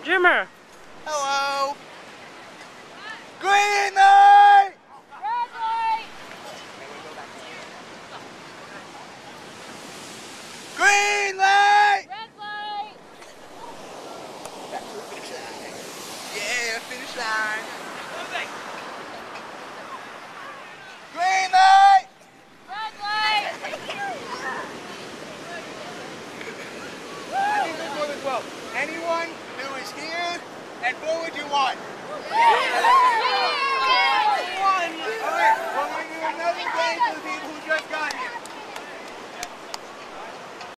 Jimmer. Hello. Green light. Red light. Green light. Red light. Back to the finish line. Yeah, finish line. Green light. Red light. I think this one as well. Anyone who is here and forward, you won. Yeah. All right, we're going to do another game for the people who just got